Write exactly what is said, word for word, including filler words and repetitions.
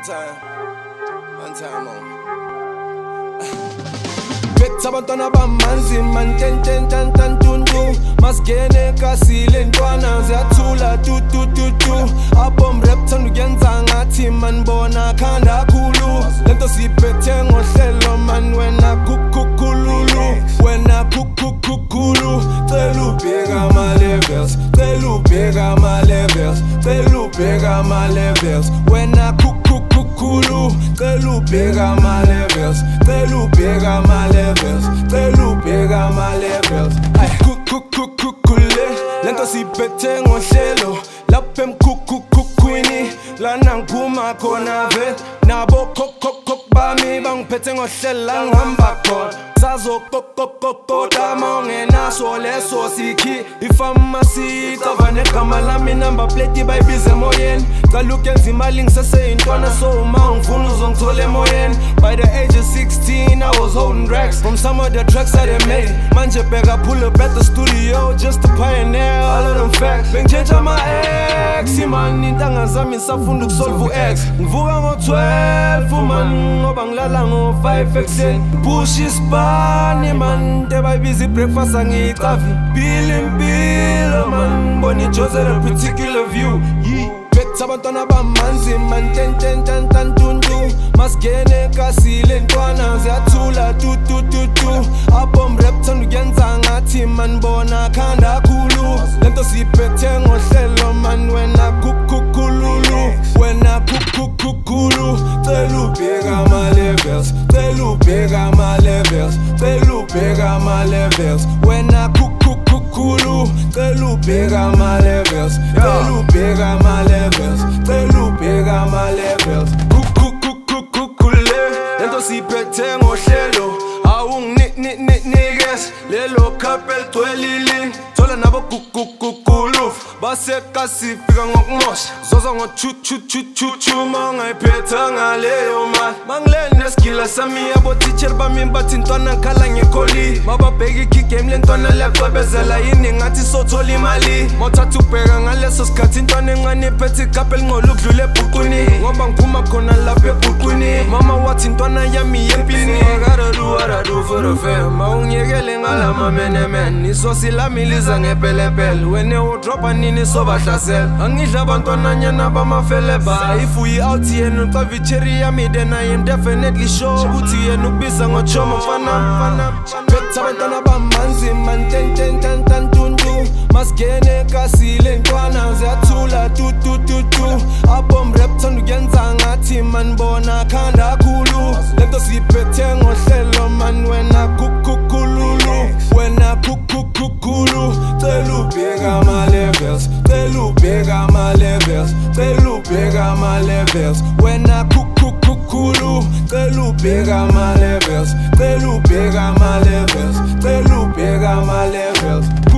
time, one time on. Betha abantwana bamanzi man ten ten tan tan tuntu masigene kasile ntwana ziyathula tu tu tu tu abom rap thanda ukuyenza ngathi man bona khanda khulu lento siphethe ngohlelo man wena kukhukhululu wena kukhukhulu cela ubheka ama levels cela ubheka ama levels cela ubheka ama levels wena kukhukhulu cela ubheka ama levels cela ubheka ama levels cela ubheka ama levels ay kukhukhule lento siphethe ngohlelo lapha emkhukhukhwini lana ngiphuma khona ve nabo kokokok bami bangiphethe ngohlela ngihamba khona sazokokokokoda mongenaso leso sikhi ifamasi cavane gama lami number plate bayibize emoyeni cala ukenza imali ngisaseyintwana so uma ngifuna uzongithola emoyeni by the age of sixteen I was holding racks from some of the tracks that they made manje bheka pull up at the studio just to pioneer all of them facts bengitshentsha ama-ex man intanga zami ngisafunda ukusolve u-ex ngivuka ngo-twelve man ngoba ngilala ngo-five ekuseni push isibani man nte bayibiza i-breakfast angiyicavi mpilo impilo man bona ijozela a particular view betha abantwana bamanzi man ten ten tan tan tuntu masigene kasile ntwana ziyathula tu tu tu tu abom rap thanda ukuyenza ngathi man bona khanda khulu lento siphethe ngohlelo man wena kukhukhululu wena kukhukhulu cela ubheka ama levels cela ubheka ama levels cela ubheka ama levels wena kukhukhulu cela ubheka ama levels cela ubheka ama levels cela ubheka ama levels kukhukhule lento siphethe ngohlelo awunginikes lelo couple twelili thola nabo kukhukhulu baseka sifika ngokumosha zoza ngo-chu-chu-chu-chu mangayiphetha ngaleyo mali mangilene nesigila sami yabo teacher bami bathi ntwana ngikhala ngekholi mababheka ikigame le ntwana liyacwebezela yini ngathi sothola imali mawuthatha ubheka ngaleso sikhathi intwana encane iphethe igabha elingcola ukudlula ebhuqwini ngoba ngiphuma khona lapha ebhuqwini mama wathi intwana yami yempini I gotta do what I do for the fam mawungiyekele ngala mamenemen isosi lami liza ngepelepele wena udropa nini sobahlasela angidla abantwananyana bamafeleba if uyi-out yena ucava icherry yami then I am definitely sure ukuthi yena ukubiza ngochoma mfana betha abantwana bamanzi man ten ten tan tan tuntu masigene kasile ntwana ziyathula tu tu tu tu abom rap thanda ukuyenza ngathi man bona khanda khulu lento siphethe ngohlelo man wena kukhukhululu wena kukhukhulu cela ubheka ama levels cela ubheka ama levels cela ubheka ama levels wena kukhukhulu cela ubheka ama levels cela ubheka ama levels cela ubheka ama levels